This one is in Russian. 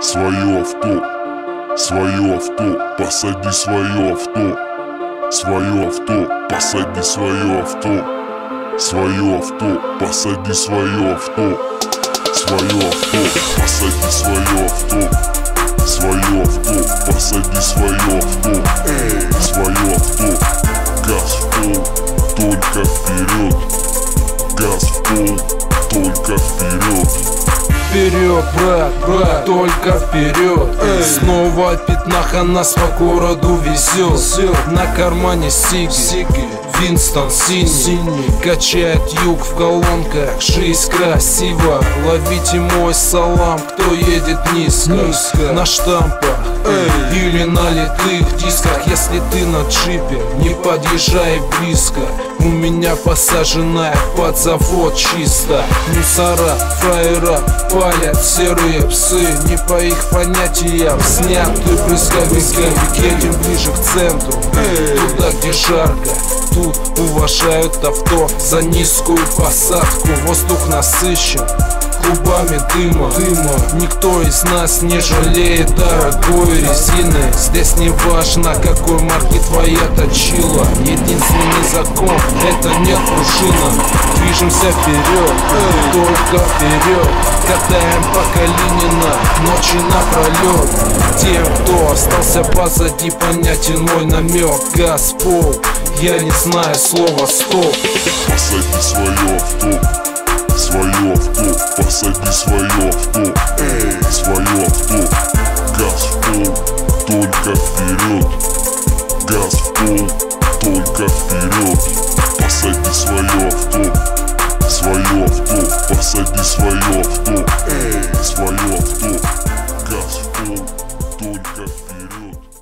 свое авто, посади свое авто, посади свое авто, посади свое авто, посади свое авто, посади свое авто, газ в пол, только вперед, газ в пол, только вперед. Вперед, брат, только вперед. Снова пятнаха нас по городу везет. На кармане сиги, Винстон синий. Качает юг в колонках, жизнь красива. Ловите мой салам, кто едет низко. На штампах или на литых дисках. Если ты на джипе, не подъезжай близко. У меня посаженная под завод чисто. Мусора, фраера, палят серые псы. Не по их понятиям сняты брызговики. Едем ближе к центру, туда где жарко. Тут уважают авто за низкую посадку. Воздух насыщен клубами дыма. Никто из нас не жалеет дорогой резины. Здесь не важно, какой марки твоя точила. Единственный закон — это нет пружина. Движемся вперед, только вперед. Катаем по Калинина ночи напролет. Тем, кто остался позади, понятен мой намек. Газ в пол, я не знаю слова стоп. Посади свое авто, посади свое авто, газ в пол, только вперед, газ в пол, только вперед. Посади свое авто, посади свое авто, газ в пол, только вперед.